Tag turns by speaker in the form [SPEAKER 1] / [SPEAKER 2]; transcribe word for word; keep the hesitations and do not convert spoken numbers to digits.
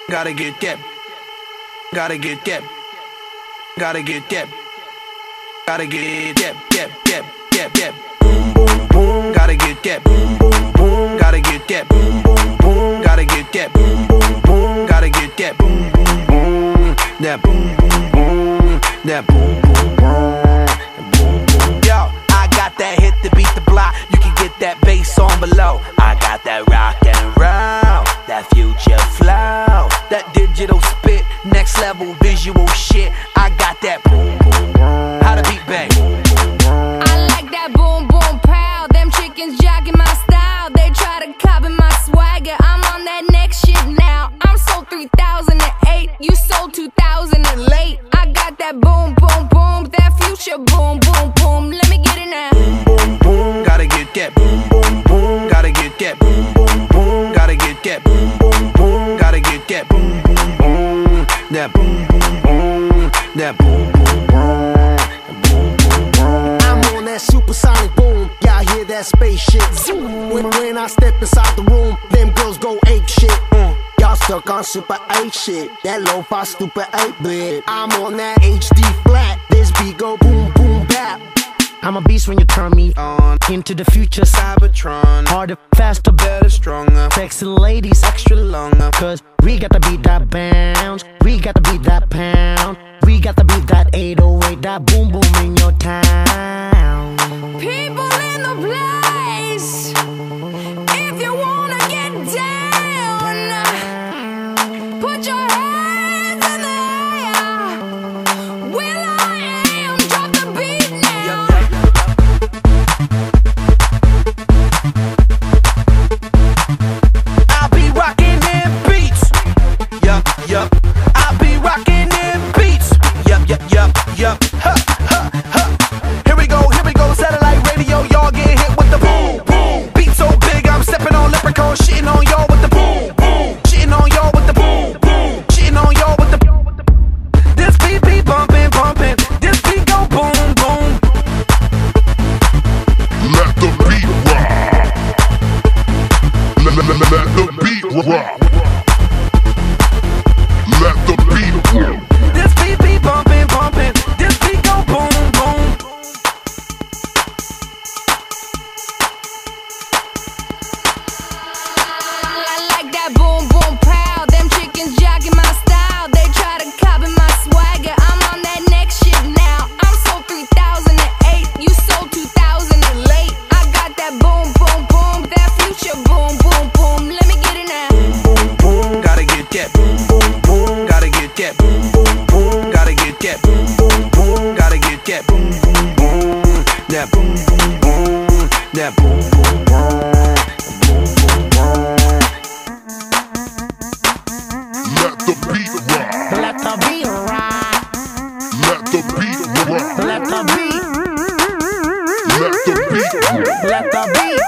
[SPEAKER 1] Gotta get that. Gotta get that. Gotta get that. Gotta get that. That. That. That. That. Boom boom boom. Gotta get that. Boom boom boom. Gotta get that. Boom boom boom. Gotta get that. Boom boom boom. Gotta get that. Boom boom boom. That boom boom boom. That boom boom boom. Yo, I got that hit to beat the block. You can get that bass on below. I got that rock and roll, that future flow, that digital spit, next level visual shit. I got that boom boom boom. How to beat bang.
[SPEAKER 2] I like that boom boom pow. Them chickens jacking my style. They try to copy my swagger. I'm on that next shit now. I'm sold three thousand eight. You sold two thousand late. I got that boom boom boom. That future boom boom boom. Let me get it now.
[SPEAKER 1] Boom boom boom. Gotta get that. Boom boom boom. Gotta get that. Boom boom boom. Gotta get that. Boom boom boom. Gotta get that. Boom boom boom. That boom boom boom. That boom boom boom.
[SPEAKER 3] I'm on that supersonic boom. Y'all hear that spaceship zoom. When, when I step inside the room, them girls go ape shit. Mm. Y'all stuck on super eight shit. That lo-fi stupid eight bit. I'm on that H D flat. This beat go boom boom bap. I'm a beast when you turn me on. Into the future, Cybertron. Harder, faster, better, stronger. Sexy ladies, extra longer. Cause we got to beat that bounce. We got to beat that pound. We got to beat that eight oh eight. That boom boom in your town.
[SPEAKER 2] People in the place, if you wanna get down, put your hands in the air. Will I am, drop the beat now.
[SPEAKER 1] I'll be rocking them beats. Yup, yup. I'll be rocking them beats. Yup, yup, yup, yup. Ha, ha, ha. Here we go, here we go. Satellite radio, y'all get hit with the boom, boom. Beat so big, I'm stepping on leprechaun, shitting on y'all with the boom, boom. Shitting on y'all with the boom, boom. Shitting on y'all with the. This beat be bumping, bumping. This beat go boom, boom.
[SPEAKER 4] Let the beat rock. Let, let, let, let the beat rock. Let the beat rock.
[SPEAKER 1] This beat be bumping, bumping. This beat go boom, boom.
[SPEAKER 2] I like that boom boom pow. Them chickens jacking my style. They try to copy my swagger. I'm on that next shit now. I'm sold three thousand eight. You sold two thousand late. I got that boom boom boom. That future boom boom boom. Let me get it now.
[SPEAKER 1] Boom boom, gotta get that. Boom boom boom, gotta get that. Boom boom boom, gotta get that. Boom boom boom, gotta get that. Boom boom boom, that boom boom boom, that boom boom boom, boom boom boom.
[SPEAKER 4] Let the beat rock.
[SPEAKER 3] Let the beat rock.
[SPEAKER 4] Let the beat rock.
[SPEAKER 3] Let the beat.
[SPEAKER 4] Let the beat rock.
[SPEAKER 3] Let the beat.